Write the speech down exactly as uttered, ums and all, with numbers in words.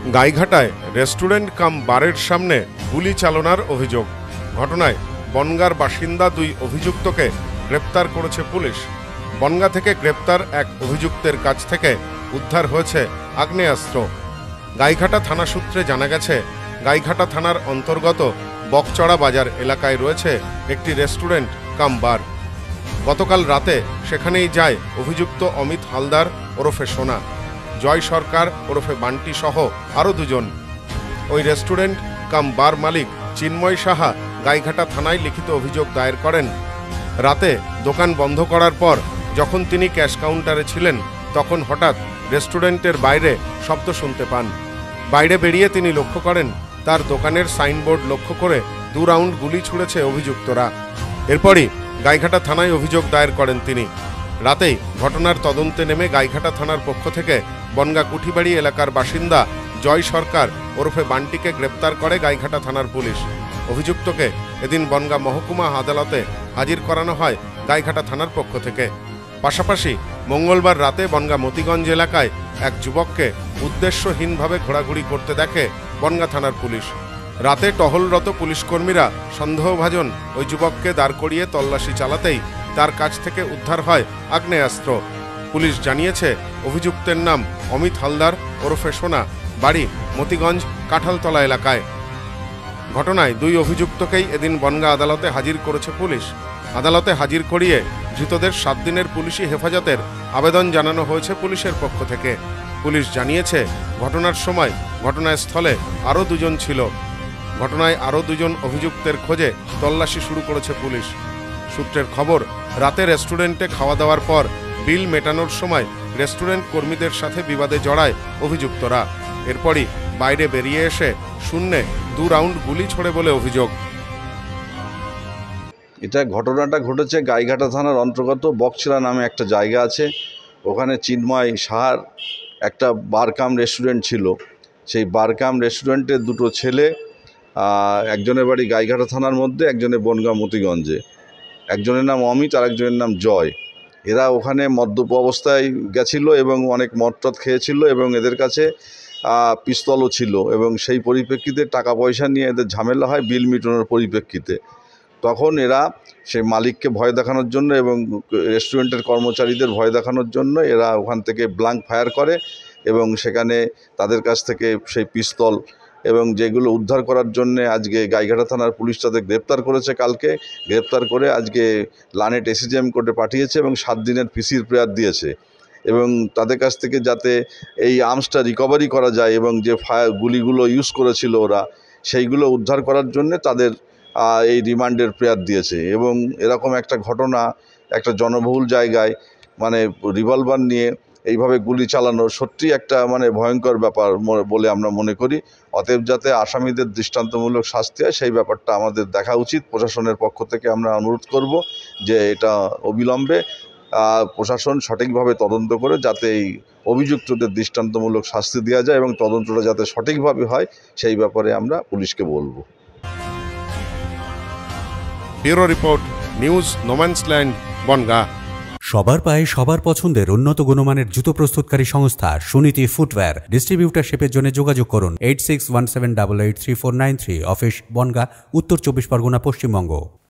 গাইঘাটায় restaurant কাম বারের সামনে গুলি চালনার অভিযোগ। ঘটনায় বনগাঁর বাসিন্দা দুই অভিযুক্তকে গ্রেপ্তার করেছে পুলিশ। বনগাঁ থেকে গ্রেপ্তার এক অভিযুক্তের কাছ থেকে উদ্ধার হয়েছে আগ্নেয়াস্ত্র। গাইঘাটা থানা সূত্রে জানা গেছে, গাইঘাটা থানার অন্তর্গত বকচড়া বাজার এলাকায় রয়েছে একটি রেস্টুরেন্ট কাম বার। গতকাল রাতে সেখানেই যায় অভিযুক্ত অমিত হালদার ওরফে সোনা, জয় সরকার ওরফে বান্টি সহ আরও দুজন। ওই রেস্টুরেন্ট কাম বার মালিক চিন্ময় সাহা গাইঘাটা থানায় লিখিত অভিযোগ দায়ের করেন। রাতে দোকান বন্ধ করার পর যখন তিনি ক্যাশ কাউন্টারে ছিলেন, তখন হঠাৎ রেস্টুরেন্টের বাইরে শব্দ শুনতে পান। বাইরে বেরিয়ে তিনি লক্ষ্য করেন তার দোকানের সাইনবোর্ড লক্ষ্য করে দু রাউন্ড গুলি ছুঁড়েছে অভিযুক্তরা। এরপরই গাইঘাটা থানায় অভিযোগ দায়ের করেন তিনি। রাতেই ঘটনার তদন্তে নেমে গাইঘাটা থানার পক্ষ থেকে বনগাঁ কুঠিবাড়ি এলাকার বাসিন্দা জয় সরকার ওরফে বান্টিকে গ্রেপ্তার করে গাইঘাটা থানার পুলিশ। অভিযুক্তকে এদিন বনগাঁ মহকুমা আদালতে হাজির করানো হয় গাইঘাটা থানার পক্ষ থেকে। পাশাপাশি মঙ্গলবার রাতে বনগাঁ মতিগঞ্জ এলাকায় এক যুবককে উদ্দেশ্যহীনভাবে ঘোরাঘুরি করতে দেখে বনগাঁ থানার পুলিশ। রাতে টহলরত পুলিশকর্মীরা সন্দেহভাজন ওই যুবককে দাঁড় করিয়ে তল্লাশি চালাতেই তার কাছ থেকে উদ্ধার হয় আগ্নেয়াস্ত্র। পুলিশ জানিয়েছে, অভিযুক্তের নাম অমিত হালদার ওরফে সোনা, বাড়ি মতিগঞ্জ কাঁঠালতলা এলাকায়। ঘটনায় দুই অভিযুক্তকেই এদিন বনগাঁ আদালতে হাজির করেছে পুলিশ। আদালতে হাজির করিয়ে ধৃতদের সাত দিনের পুলিশি হেফাজতের আবেদন জানানো হয়েছে পুলিশের পক্ষ থেকে। পুলিশ জানিয়েছে, ঘটনার সময় ঘটনাস্থলে আরও দুজন ছিল। ঘটনায় আরও দুজন অভিযুক্তের খোঁজে তল্লাশি শুরু করেছে পুলিশ। সূত্রের খবর, রাতে রেস্টুরেন্টে খাওয়া দাওয়ার পর বিল মেটানোর সময় রেস্টুরেন্ট কর্মীদের সাথে বিবাদে জড়ায় অভিযুক্তরা। এরপরই বাইরে বেরিয়ে এসে শূন্যে দু রাউন্ড গুলি ছোড়ে বলে অভিযোগ। এটা ঘটনাটা ঘটেছে গাইঘাটা থানার অন্তর্গত বকচড়া নামে একটা জায়গা আছে। ওখানে চিন্ময় সাহার একটা বারকাম রেস্টুরেন্ট ছিল। সেই বারকাম রেস্টুরেন্টের দুটো ছেলে, একজনের বাড়ি গাইঘাটা থানার মধ্যে, একজনের বনগাঁ মতিগঞ্জে। একজনের নাম অমিত আর একজনের নাম জয়। এরা ওখানে মদ্যপ অবস্থায় গেছিলো এবং অনেক মদ টদ খেয়েছিল এবং এদের কাছে পিস্তলও ছিল, এবং সেই পরিপ্রেক্ষিতে টাকা পয়সা নিয়ে এদের ঝামেলা হয় বিল মিটানোর পরিপ্রেক্ষিতে। তখন এরা সেই মালিককে ভয় দেখানোর জন্য এবং রেস্টুরেন্টের কর্মচারীদের ভয় দেখানোর জন্য এরা ওখান থেকে ব্ল্যাঙ্ক ফায়ার করে এবং সেখানে তাদের কাছ থেকে সেই পিস্তল এবং যেগুলো উদ্ধার করার জন্য আজকে গাইঘাটা থানার পুলিশ তাদের গ্রেপ্তার করেছে। কালকে গ্রেপ্তার করে আজকে লানেট এসিজিএম কোর্টে পাঠিয়েছে এবং সাত দিনের পিসির প্রেয়ার দিয়েছে, এবং তাদের কাছ থেকে যাতে এই আর্মসটা রিকভারি করা যায় এবং যে ফায়ার গুলিগুলো ইউজ করেছিল ওরা, সেইগুলো উদ্ধার করার জন্য তাদের এই রিমান্ডের প্রেয়ার দিয়েছে। এবং এরকম একটা ঘটনা একটা জনবহুল জায়গায় মানে রিভলভার নিয়ে এইভাবে গুলি চালানো সত্যি একটা মানে ভয়ঙ্কর ব্যাপার বলে আমরা মনে করি। অতএব যাতে আসামিদের দৃষ্টান্তমূলক শাস্তি হয় সেই ব্যাপারটা আমাদের দেখা উচিত। প্রশাসনের পক্ষ থেকে আমরা অনুরোধ করব যে এটা অবিলম্বে প্রশাসন সঠিকভাবে তদন্ত করে যাতে এই অভিযুক্তদের দৃষ্টান্তমূলক শাস্তি দেওয়া যায় এবং তদন্তটা যাতে সঠিকভাবে হয় সেই ব্যাপারে আমরা পুলিশকে বলবো। Bureau report, news no man's land, Bongaon. সবার পায়ে সবার পছন্দের উন্নত গুণমানের জুতো প্রস্তুতকারী সংস্থা সুনীতি ফুটওয়্যার। ডিস্ট্রিবিউটারশিপের জন্য যোগাযোগ করুন eight six one seven double eight three four nine three. Office Bongaon, উত্তর চব্বিশ পরগনা, পশ্চিমবঙ্গ।